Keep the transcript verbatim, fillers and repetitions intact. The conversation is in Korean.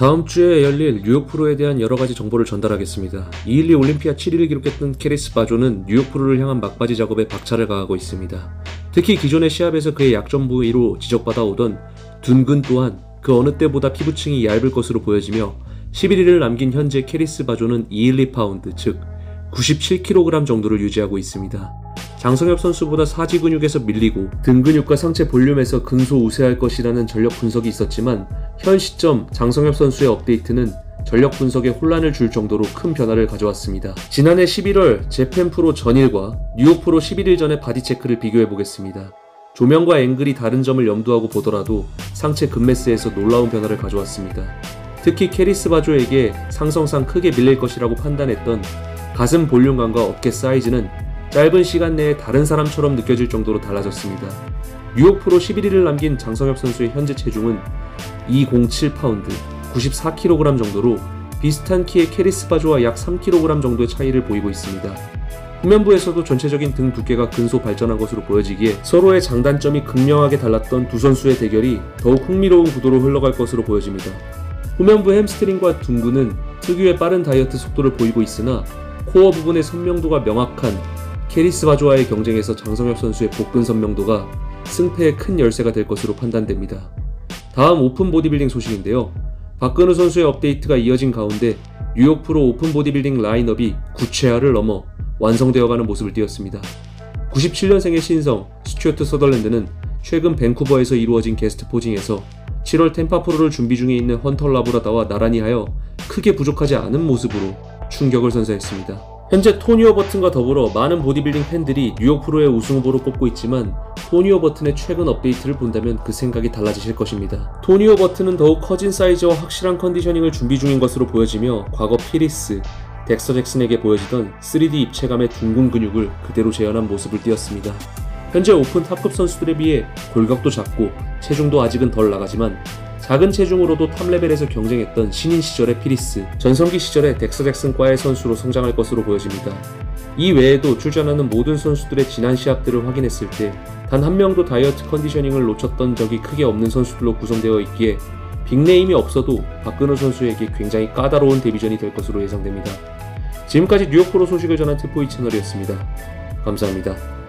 다음 주에 열릴 뉴욕 프로에 대한 여러가지 정보를 전달하겠습니다. 이백십이 올림피아 칠 위를 기록했던 캐리스 바조는 뉴욕 프로를 향한 막바지 작업에 박차를 가하고 있습니다. 특히 기존의 시합에서 그의 약점 부위로 지적받아 오던 둔근 또한 그 어느 때보다 피부층이 얇을 것으로 보여지며 십일 위를 남긴 현재 캐리스 바조는 이백십이 파운드 즉 구십칠 킬로그램 정도를 유지하고 있습니다. 장성엽 선수보다 사지 근육에서 밀리고 등 근육과 상체 볼륨에서 근소 우세할 것이라는 전력 분석이 있었지만 현 시점 장성엽 선수의 업데이트는 전력 분석에 혼란을 줄 정도로 큰 변화를 가져왔습니다. 지난해 십일월 재팬 프로 전일과 뉴욕 프로 십일 일 전의 바디 체크를 비교해보겠습니다. 조명과 앵글이 다른 점을 염두하고 보더라도 상체 근매스에서 놀라운 변화를 가져왔습니다. 특히 캐리스 바조에게 상성상 크게 밀릴 것이라고 판단했던 가슴 볼륨감과 어깨 사이즈는 짧은 시간 내에 다른 사람처럼 느껴질 정도로 달라졌습니다. 뉴욕 프로 십일 위를 남긴 장성엽 선수의 현재 체중은 이백칠 파운드, 구십사 킬로그램 정도로 비슷한 키의 캐리스 바조와 약 삼 킬로그램 정도의 차이를 보이고 있습니다. 후면부에서도 전체적인 등 두께가 근소 발전한 것으로 보여지기에 서로의 장단점이 극명하게 달랐던 두 선수의 대결이 더욱 흥미로운 구도로 흘러갈 것으로 보여집니다. 후면부 햄스트링과 둔근은 특유의 빠른 다이어트 속도를 보이고 있으나 코어 부분의 선명도가 명확한 캐리스 바조와의 경쟁에서 장성엽 선수의 복근 선명도가 승패에 큰 열쇠가 될 것으로 판단됩니다. 다음 오픈 보디빌딩 소식인데요. 박근우 선수의 업데이트가 이어진 가운데 뉴욕 프로 오픈 보디빌딩 라인업이 구체화를 넘어 완성되어가는 모습을 띄었습니다. 구십칠 년생의 신성 스튜어트 서덜랜드는 최근 밴쿠버에서 이루어진 게스트 포징에서 칠월 템파 프로를 준비 중에 있는 헌터 라브라다와 나란히 하여 크게 부족하지 않은 모습으로 충격을 선사했습니다. 현재 토니 어버튼과 더불어 많은 보디빌딩 팬들이 뉴욕 프로의 우승 후보로 꼽고 있지만 토니 어버튼의 최근 업데이트를 본다면 그 생각이 달라지실 것입니다. 토니 어버튼은 더욱 커진 사이즈와 확실한 컨디셔닝을 준비 중인 것으로 보여지며 과거 피리스, 덱스터 잭슨에게 보여지던 쓰리디 입체감의 둥근 근육을 그대로 재현한 모습을 띄었습니다. 현재 오픈 탑급 선수들에 비해 골격도 작고 체중도 아직은 덜 나가지만 작은 체중으로도 탑레벨에서 경쟁했던 신인 시절의 피리스, 전성기 시절의 덱스터 잭슨과의 선수로 성장할 것으로 보여집니다. 이 외에도 출전하는 모든 선수들의 지난 시합들을 확인했을 때 단 한 명도 다이어트 컨디셔닝을 놓쳤던 적이 크게 없는 선수들로 구성되어 있기에 빅네임이 없어도 박근우 선수에게 굉장히 까다로운 데뷔전이 될 것으로 예상됩니다. 지금까지 뉴욕 프로 소식을 전한 트포이 채널이었습니다. 감사합니다.